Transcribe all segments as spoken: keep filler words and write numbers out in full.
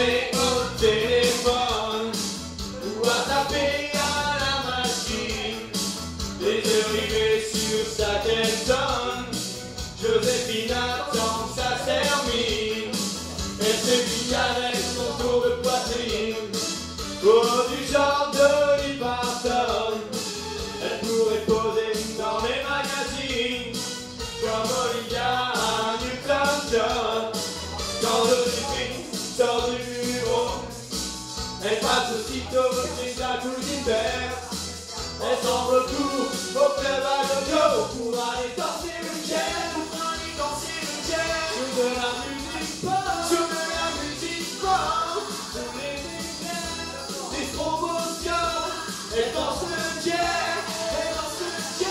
parler au téléphone ou à taper à la machine. Les heures rivées sur sa sonne. Joséphine attend que ça se termine. Elle se pique avec son tour de poitrine. Oh, du genre de Dolly Parton. Elle pourrait poser dans les magazines comme Olivia Newton-John. Quand Joséphine sort du bureau, elle passe aussitôt chez sa cousine verte. Elle s'en retourne au club à gogo pour aller danser le jazz, pour aller danser le jazz sur de la musique pop, sur de la musique pop, sur les lumières des stroboscopes. Elle danse le jazz, elle danse le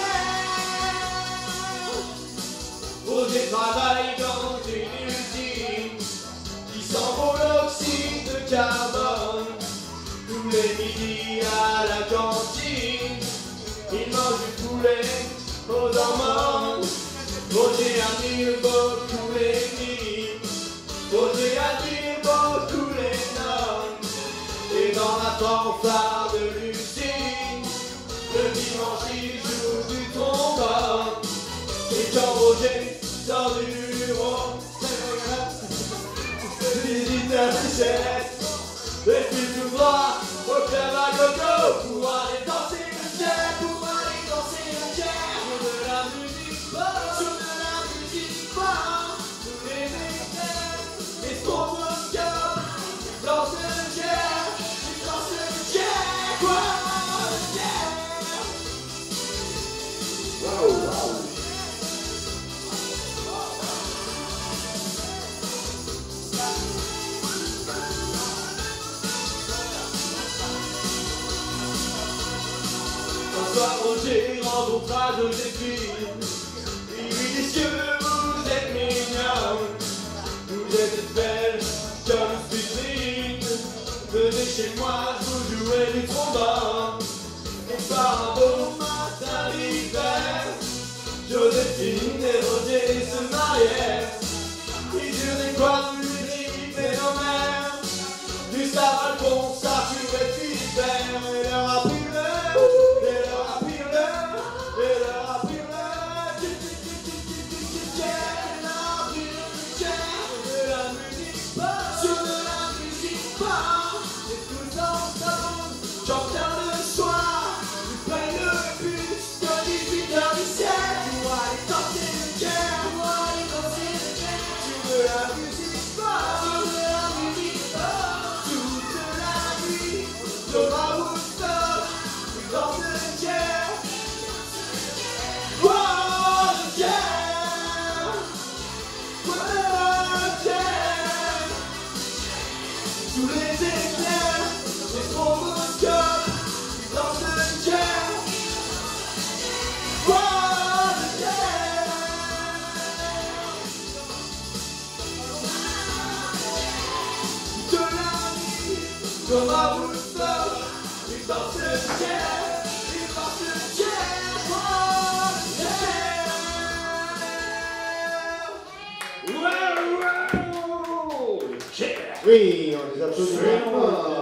jazz. Roger travaille dans une usine qui s'envole l'oxyde de carbone. Tous les midis à la cantine, il mange du poulet aux hormones. Roger admire beaucoup les nuits, Roger admire beaucoup les nonnes. Et dans la fanfare de Lucine, le dimanche il joue du trombone. Et quand Roger sort du bureau, visite à Michel, et puis tout droit au club à gogo pour aller danser le jazz, pour aller danser le jazz sur de la musique pop, sur de la musique pop. Tous les éclairs, les stroboscopes, dansent le jazz, ils dansent le jazz, quoi, le jazz. Wow, wow. Un soir, Roger rencontra Joséphine. Il lui dit que vous êtes mignonne, vous êtes belle comme une vitrine. Venez chez moi, je vous jouerai du trombone. Et par un beau matin d'hiver, Joséphine et Roger se marièrent. Ils eurent des quoi de musique phénomène. Gustave Alphonse, Arthur et Philibert. Et leur a pris tous les éclairs, les stroboscopes, ils dansent le jazz. Wow, le jazz. De la nuit, comme à Woodstock, ils dansent le jazz, ils dansent le jazz. Wow, le jazz. Wow, wow. Oui, on les applaudit.